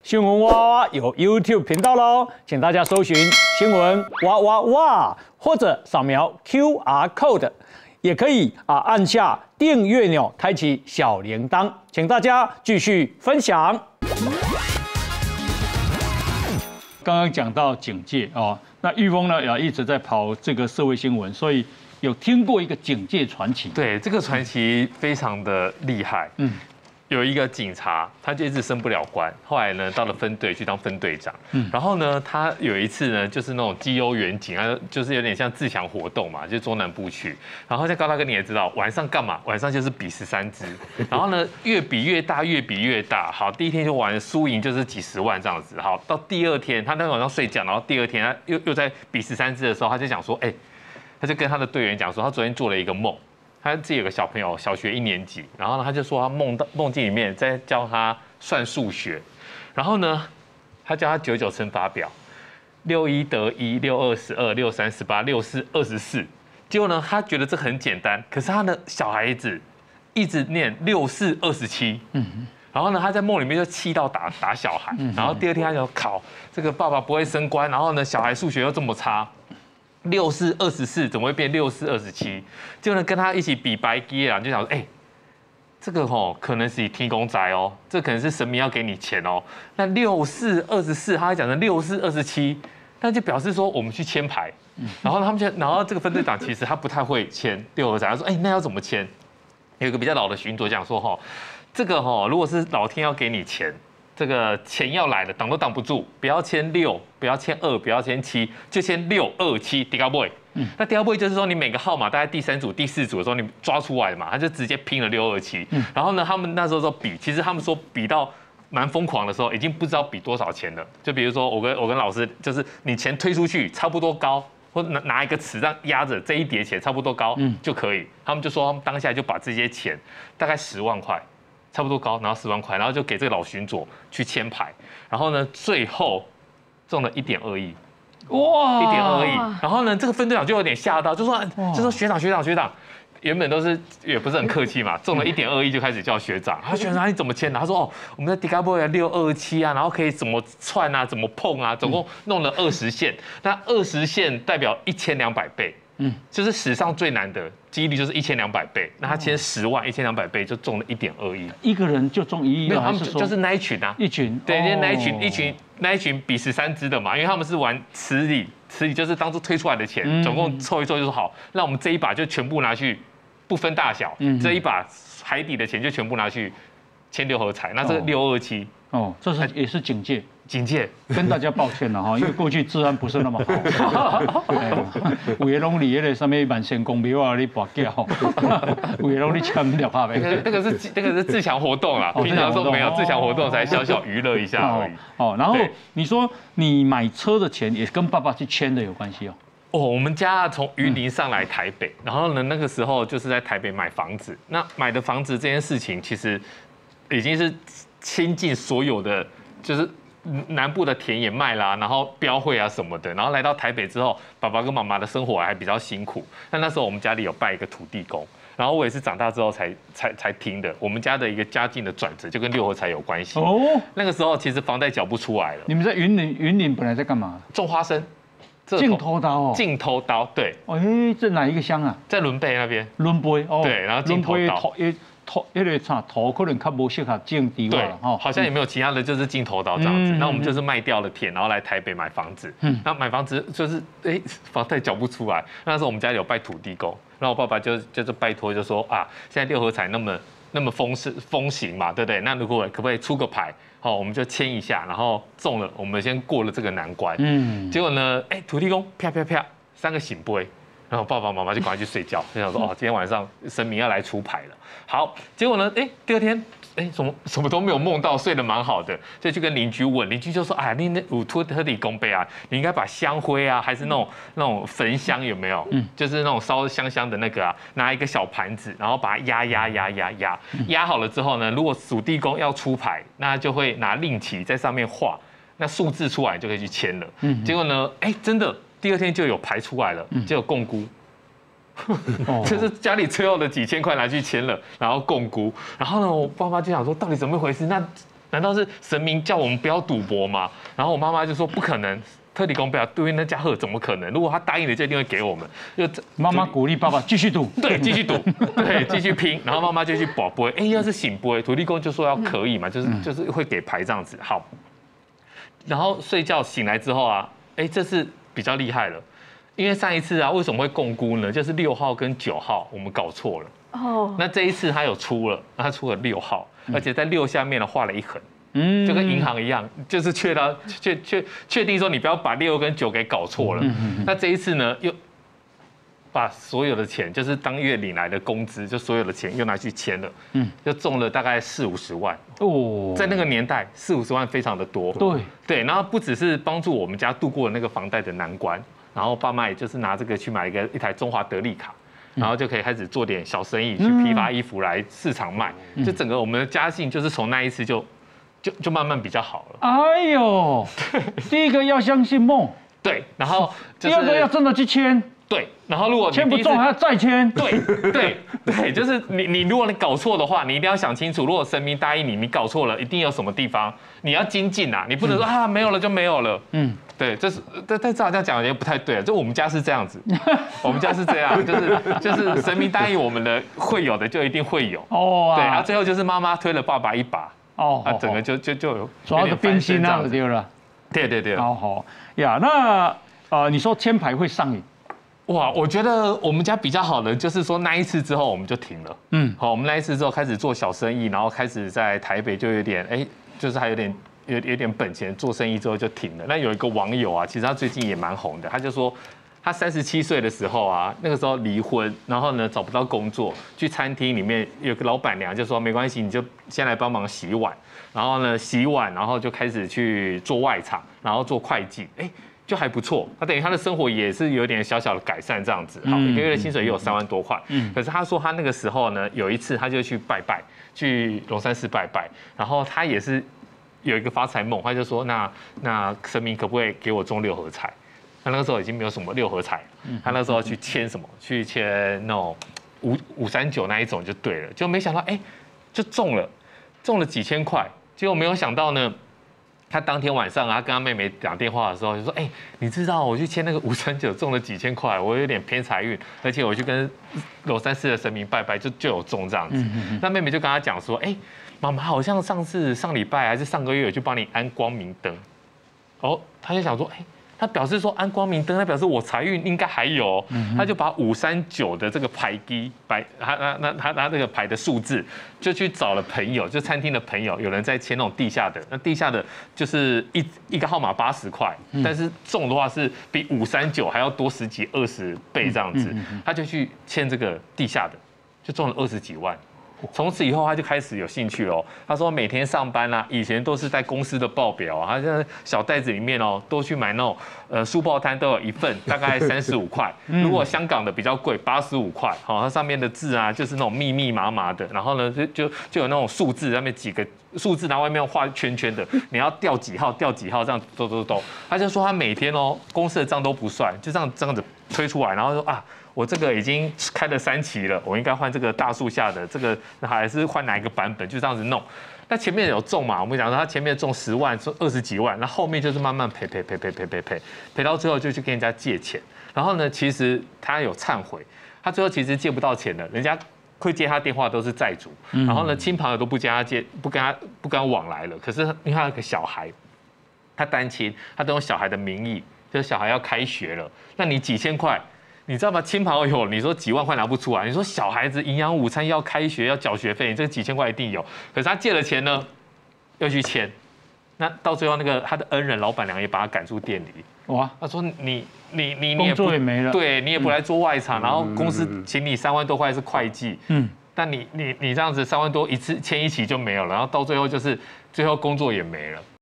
新闻哇哇哇有 YouTube 频道喽，请大家搜寻新闻哇哇哇，或者扫描 QR code， 也可以按下订阅钮，开启小铃铛，请大家继续分享。刚刚讲到警戒哦，那玉峰呢也一直在跑这个社会新闻，所以有听过一个警戒传奇。 对，这个传奇非常的厉害。有一个警察，他就一直升不了官，后来呢到了分队去当分队长。然后呢，他有一次呢，就是那种绩优远景，就是有点像自强活动嘛，就中南部去。然后像高大哥你也知道，晚上干嘛？晚上就是比13支，然后呢越比越大，越比越大。好，第一天就玩输赢就是几十万这样子。好，到第二天他那天晚上睡觉，然后第二天他又在比13支的时候，他就讲说，他就跟他的队员讲说，他昨天做了一个梦。他自己有个小朋友，小学1年级，然后呢，他就说他梦境里面在教他算数学，然后呢，他教他99乘法表，61得1，62 12，63 18，64 24，结果呢，他觉得这很简单，可是他的小孩子一直念64 27，然后呢，他在梦里面就气到打小孩，然后第二天他就考这个爸爸不会升官，然后呢，小孩数学又这么差。64 24怎么会变64 27？结果呢，跟他一起比白鸡啊，就想说，这个可能是天公仔哦，这可能是神明要给你钱哦。那64 24，他还讲成64 27，那就表示说我们去签牌。然后然后这个分队长其实他不太会签六合彩，他说，那要怎么签？有一个比较老的巡佐讲说，这个如果是老天要给你钱。这个钱要来了，挡都挡不住，不要签6，不要签2，不要签7，就签6 2 7 第二位。那第二位就是说，你每个号码大概第3组、第4组的时候，你抓出来嘛，他就直接拼了6 2 7。然后呢，他们那时候说比，其实他们说比到蛮疯狂的时候，已经不知道比多少钱了。就比如说我跟老师，就是你钱推出去差不多高，或者拿一个尺这样压着这一叠钱差不多高就可以。他们就说他们当下就把这些钱大概10万块。差不多高，然后10万块，然后就给这个老巡佐去签牌，然后呢，最后中了1.2亿，哇，1.2亿，然后呢，这个分队长就有点吓到，就说学长，原本都是也不是很客气嘛，中了1.2亿就开始叫学长，他学长你怎么签的？他说我们的迪卡波6 2 7啊，然后可以怎么串啊，怎么碰啊，总共弄了20线，那20线代表1200倍。就是史上最难的几率就是1200倍，那他签10万1200倍就中了1.2亿， 一个人就中1亿， 没有，他们就是那一群啊， 一群， 对，那一群比13支的嘛，因为他们是玩池里就是当初推出来的钱，总共凑一凑就说好，那我们这一把就全部拿去，不分大小，这一把海底的钱就全部拿去签6合彩，那这个6 2 7。 这是也是警戒， 跟大家抱歉了哈，因为过去治安不是那么好。有的拢离那个什么万仙公庙啊，你跋筊，有的拢你签600倍。 那个是自强活动啦，平常说没有自强活动才小小娱乐一下而已。 然后你说你买车的钱也跟爸爸去签的有关系哦。 我们家从云林上来台北，然后呢那个时候就是在台北买房子。那买的房子这件事情其实已经是倾尽所有的，就是南部的田也卖啦，然后标会啊什么的，然后来到台北之后，爸爸跟妈妈的生活还比较辛苦。那时候我们家里有拜一个土地公，然后我也是长大之后才听的。我们家的一个家境的转折就跟6合彩有关系。那个时候其实房贷缴不出来了。 你们在云林本来在干嘛？ 种花生。 镜头刀镜头刀，对。 这哪一个乡啊？ 在仑背那边。 仑背对，然后镜头刀。 那个土可能较不适合种地对，好像也没有其他的，就是镜头刀这样子。那我们就是卖掉了田，然后来台北买房子。那买房子就是房贷缴不出来。那时候我们家里有拜土地公，然后我爸爸就是拜托就说现在6合彩那么风行嘛，对不对？那如果可不可以出个牌？我们就签一下，然后中了，我们先过了这个难关。结果呢，土地公啪啪啪3个醒杯。然后爸爸妈妈就赶快去睡觉，就想说今天晚上神明要来出牌了。好，结果呢，第二天，什么都没有梦到，睡得蛮好的，就去跟邻居问，邻居就说，你那有托特地公杯啊，你应该把香灰啊，还是那种焚香有没有？就是那种烧香的那个拿一个小盘子，然后把它压好了之后呢，如果土地公要出牌，那就会拿令旗在上面画，那数字出来就可以去签了。结果呢，真的。第二天就有牌出来了，就有共估，就是家里最后的几千块拿去签了，然后共估。然后呢，我爸妈就想说，到底怎么回事？那难道是神明叫我们不要赌博吗？然后我妈妈就说不可能。特地公不要对那家伙怎么可能？如果他答应了，就一定会给我们。 妈妈鼓励爸爸继续赌， 对，继续赌，对，继续拼。然后妈妈就去保杯，哎，要是醒杯，土地公就说要可以嘛，就是会给牌这样子。好，然后睡觉醒来之后啊，哎，这次比较厉害了，因为上一次啊，为什么会共估呢？就是6号跟9号我们搞错了。哦，那这一次他有出了，他出了6号，而且在6下面呢画了一横。就跟银行一样，就是确定说你不要把6跟9给搞错了。那这一次呢，又把所有的钱，就是当月领来的工资，就所有的钱又拿去签了，就中了大概40-50万。哦，在那个年代，40-50万非常的多。对，然后不只是帮助我们家度过了那个房贷的难关，然后爸妈也就是拿这个去买一台中华得利卡。然后就可以开始做点小生意，去批发衣服来市场卖。就整个我们的家境就是从那一次就慢慢比较好了。哎呦， 第一个要相信梦， 对，然后第二个要真的去签， 对，然后如果签不中还要再签， 对，就是你如果你搞错的话，你一定要想清楚，如果神明答应你，你搞错了，一定有什么地方你要精进啊，你不能说啊没有了就没有了，对，这是但照这样讲也不太对啊，就我们家是这样子，我们家是这样，就是神明答应我们的会有的就一定会有，对，然后最后就是妈妈推了爸爸一把。整个就有主要是冰心那样子对了。 对。 好呀，那你说签牌会上瘾？ 哇，我觉得我们家比较好的就是说那一次之后我们就停了。好，我们那一次之后开始做小生意，然后开始在台北就有点就是还有点本钱做生意之后就停了。那有一个网友啊，其实他最近也蛮红的，他就说。他37岁的时候啊，那个时候离婚，然后呢找不到工作，去餐厅里面有个老板娘就说没关系，你就先来帮忙洗碗，然后呢洗碗，然后就开始去做外场，然后做会计，就还不错。他等于他的生活也是有点小小的改善这样子，好，一个月的薪水也有3万多块。可是他说他那个时候呢，有一次他就去拜拜，去龙山寺拜拜，然后他也是有一个发财梦，他就说那神明可不可以给我中6合彩？他那个时候已经没有什么6合彩，他那时候去签什么？去签那种539那一种就对了，就没想到就中了几千块，结果没有想到呢，他当天晚上啊，他跟他妹妹打电话的时候就说，你知道我去签那个539中了几千块，我有点偏财运，而且我去跟龙山寺的神明拜拜就有中这样子。那妹妹就跟他讲说，妈妈好像上礼拜还是上个月有去帮你安光明灯，他就想说，他表示说安光明灯，他表示我财运应该还有，他就把539的这个牌基他这个牌的数字，就去找了朋友，就餐厅的朋友，有人在签那种地下的，那地下的就是一个号码80块，但是中的话是比539还要多10几20倍这样子，他就去签这个地下的，就中了20几万。从此以后，他就开始有兴趣了。他说每天上班啊，以前都是在公司的报表啊，他现在小袋子里面都去买那种书报摊都有一份，大概35块。如果香港的比较贵，85块。好，它上面的字啊，就是那种密密麻麻的。然后呢，就有那种数字，上面几个数字，然后外面画圈圈的，你要调几号，调几号，这样都。他就说他每天公司的账都不算，就这样子推出来，然后说啊。我这个已经开了3期了，我应该换这个大树下的这个，还是换哪一个版本？就这样子弄。那前面有中嘛？我们讲说他前面中10万、20几万，那后面就是慢慢赔到最后就去跟人家借钱。然后呢，其实他有忏悔，他最后其实借不到钱了，人家会接他电话都是债主，然后呢，亲朋友都不跟他往来了。可是因为他有个小孩，他单亲，他都用小孩的名义，就是小孩要开学了，那你几千块。你知道吗？亲朋友，你说几万块拿不出来，你说小孩子营养午餐要开学要缴学费，你这个几千块一定有。可是他借了钱呢，又去签，那到最后那个他的恩人老板娘也把他赶出店里。哇！他说你工作也没了， 对你也不来做外场，然后公司请你3万多块是会计，但你这样子3万多一次签一期就没有了，然后到最后就是最后工作也没了。